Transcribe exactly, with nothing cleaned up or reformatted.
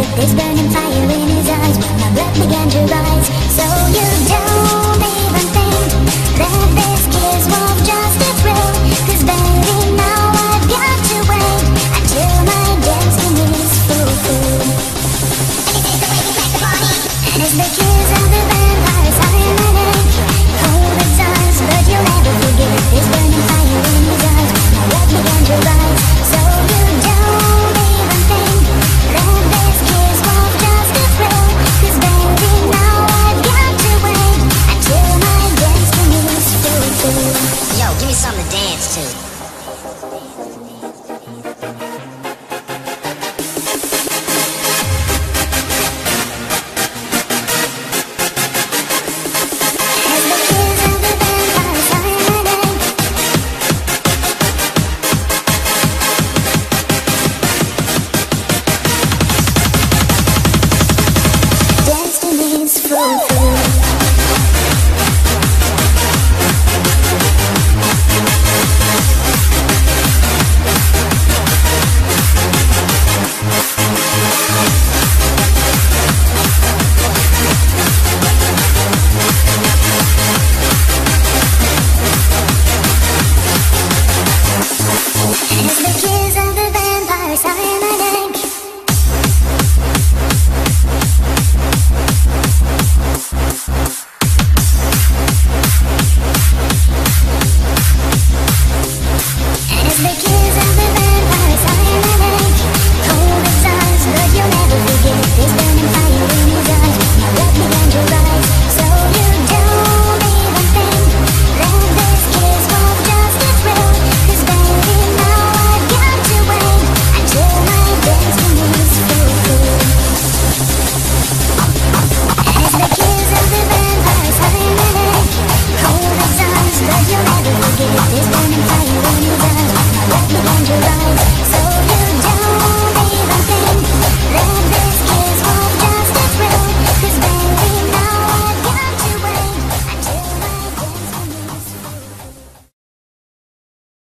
with this burning fire in his eyes when my blood began to rise. So you don't even think that this kiss was just a thrill, 'cause baby now I've got to wait until my destiny's fulfilled. And it's the kiss of the vampires higher than age. Hold its eyes, but you'll never forget this burning fire in his eyes when my blood began to rise. So you don't even think that this kiss was just a thrill, 'cause baby now I've got to wait until my destiny's fulfilled. Yo, give me something to dance to. Destiny's fulfilled.